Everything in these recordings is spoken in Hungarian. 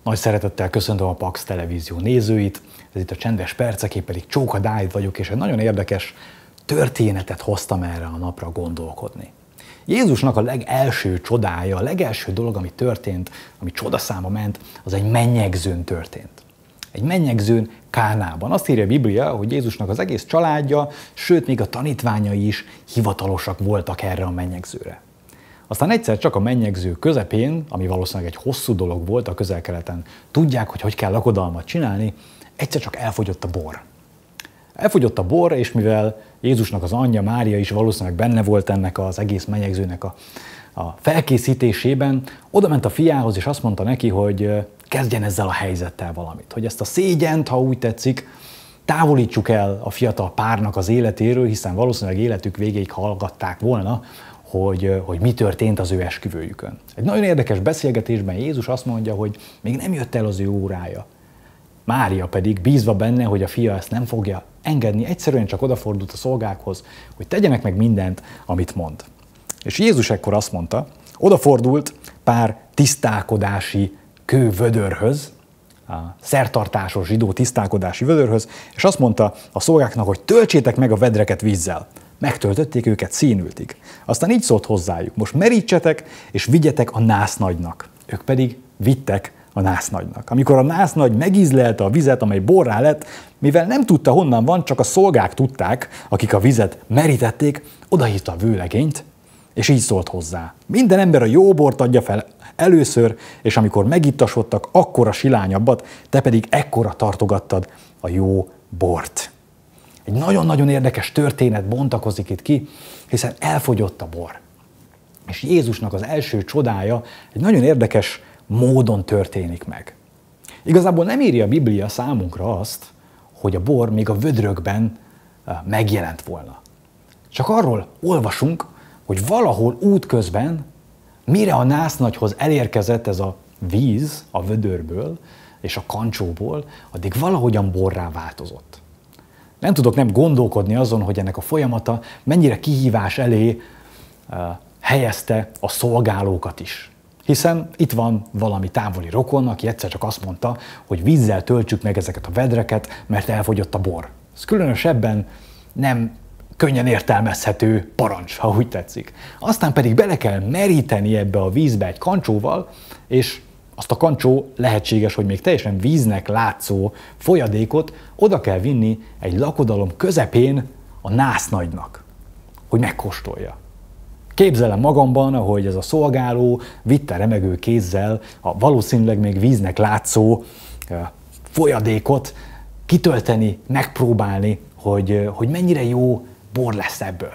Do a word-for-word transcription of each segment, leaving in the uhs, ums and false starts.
Nagy szeretettel köszöntöm a Pax Televízió nézőit, ez itt a Csendes Percek, én pedig Csóka Dávid vagyok, és egy nagyon érdekes történetet hoztam erre a napra gondolkodni. Jézusnak a legelső csodája, a legelső dolog, ami történt, ami csodaszáma ment, az egy mennyegzőn történt. Egy mennyegzőn Kánában. Azt írja a Biblia, hogy Jézusnak az egész családja, sőt még a tanítványai is hivatalosak voltak erre a mennyegzőre. Aztán egyszer csak a mennyegző közepén, ami valószínűleg egy hosszú dolog volt a Közel-Keleten, tudják, hogy hogy kell lakodalmat csinálni, egyszer csak elfogyott a bor. Elfogyott a bor, és mivel Jézusnak az anyja, Mária is valószínűleg benne volt ennek az egész mennyegzőnek a, a felkészítésében, oda ment a fiához, és azt mondta neki, hogy kezdjen ezzel a helyzettel valamit. Hogy ezt a szégyent, ha úgy tetszik, távolítsuk el a fiatal párnak az életéről, hiszen valószínűleg életük végéig hallgatták volna, hogy, hogy mi történt az ő esküvőjükön. Egy nagyon érdekes beszélgetésben Jézus azt mondja, hogy még nem jött el az ő órája. Mária pedig bízva benne, hogy a fia ezt nem fogja engedni, egyszerűen csak odafordult a szolgákhoz, hogy tegyenek meg mindent, amit mond. És Jézus ekkor azt mondta, odafordult pár tisztálkodási kővödörhöz, a szertartásos zsidó tisztálkodási vödörhöz, és azt mondta a szolgáknak, hogy töltsétek meg a vedreket vízzel. Megtöltötték őket színültig. Aztán így szólt hozzájuk, most merítsetek, és vigyetek a násznagynak. Ők pedig vittek a násznagynak. Amikor a násznagy megízlelte a vizet, amely borrá lett, mivel nem tudta, honnan van, csak a szolgák tudták, akik a vizet merítették, odahívta a vőlegényt, és így szólt hozzá. Minden ember a jó bort adja fel először, és amikor megittasodtak, akkora silányabbat, te pedig ekkora tartogattad a jó bort. Egy nagyon-nagyon érdekes történet bontakozik itt ki, hiszen elfogyott a bor. És Jézusnak az első csodája egy nagyon érdekes módon történik meg. Igazából nem írja a Biblia számunkra azt, hogy a bor még a vödrökben megjelent volna. Csak arról olvasunk, hogy valahol útközben, mire a násznagyhoz elérkezett ez a víz a vödörből és a kancsóból, addig valahogyan borrá változott. Nem tudok nem gondolkodni azon, hogy ennek a folyamata mennyire kihívás elé uh, helyezte a szolgálókat is. Hiszen itt van valami távoli rokon, aki egyszer csak azt mondta, hogy vízzel töltsük meg ezeket a vedreket, mert elfogyott a bor. Ez különösebben nem könnyen értelmezhető parancs, ha úgy tetszik. Aztán pedig bele kell meríteni ebbe a vízbe egy kancsóval, és azt a kancsó lehetséges, hogy még teljesen víznek látszó folyadékot oda kell vinni egy lakodalom közepén a násznagynak, hogy megkóstolja. Képzelem magamban, ahogy ez a szolgáló vitte remegő kézzel a valószínűleg még víznek látszó folyadékot kitölteni, megpróbálni, hogy, hogy mennyire jó bor lesz ebből.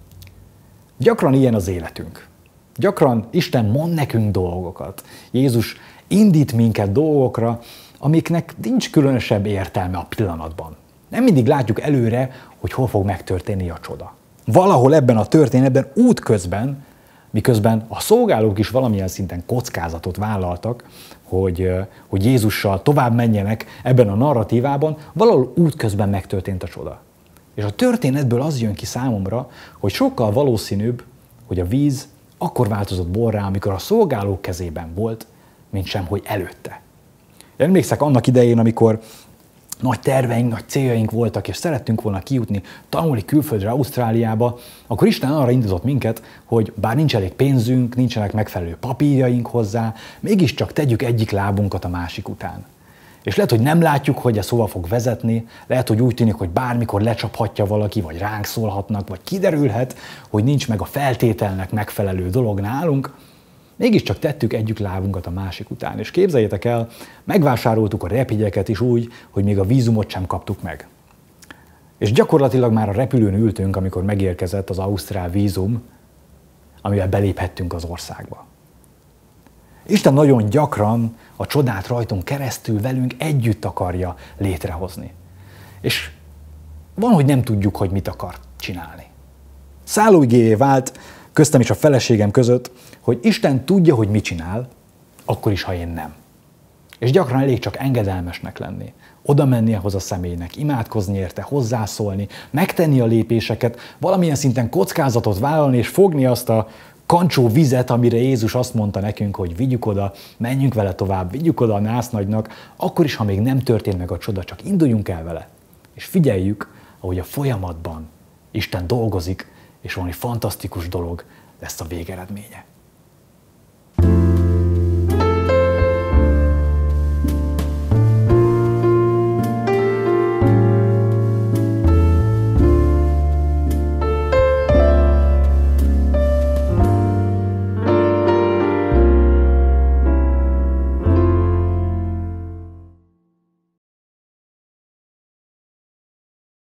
Gyakran ilyen az életünk. Gyakran Isten mond nekünk dolgokat. Jézus indít minket dolgokra, amiknek nincs különösebb értelme a pillanatban. Nem mindig látjuk előre, hogy hol fog megtörténni a csoda. Valahol ebben a történetben, útközben, miközben a szolgálók is valamilyen szinten kockázatot vállaltak, hogy, hogy Jézussal tovább menjenek ebben a narratívában, valahol útközben megtörtént a csoda. És a történetből az jön ki számomra, hogy sokkal valószínűbb, hogy a víz akkor változott borrá, amikor a szolgálók kezében volt, mint sem, hogy előtte. Én emlékszek annak idején, amikor nagy terveink, nagy céljaink voltak, és szerettünk volna kijutni, tanulni külföldre, Ausztráliába, akkor Isten arra indított minket, hogy bár nincs elég pénzünk, nincsenek megfelelő papírjaink hozzá, mégiscsak tegyük egyik lábunkat a másik után. És lehet, hogy nem látjuk, hogy ez hova fog vezetni, lehet, hogy úgy tűnik, hogy bármikor lecsaphatja valaki, vagy ránk szólhatnak, vagy kiderülhet, hogy nincs meg a feltételnek megfelelő dolog nálunk, mégiscsak tettük egyik lábunkat a másik után. És képzeljétek el, megvásároltuk a repjegyeket is úgy, hogy még a vízumot sem kaptuk meg. És gyakorlatilag már a repülőn ültünk, amikor megérkezett az ausztrál vízum, amivel beléphettünk az országba. Isten nagyon gyakran a csodát rajtunk keresztül velünk együtt akarja létrehozni. És van, hogy nem tudjuk, hogy mit akar csinálni. Szállóigéjé vált köztem és a feleségem között, hogy Isten tudja, hogy mit csinál, akkor is, ha én nem. És gyakran elég csak engedelmesnek lenni. Oda menni ahhoz a személynek, imádkozni érte, hozzászólni, megtenni a lépéseket, valamilyen szinten kockázatot vállalni, és fogni azt a kancsó vizet, amire Jézus azt mondta nekünk, hogy vigyük oda, menjünk vele tovább, vigyük oda a násznagynak, akkor is, ha még nem történt meg a csoda, csak induljunk el vele. És figyeljük, ahogy a folyamatban Isten dolgozik, és valami fantasztikus dolog lesz a végeredménye.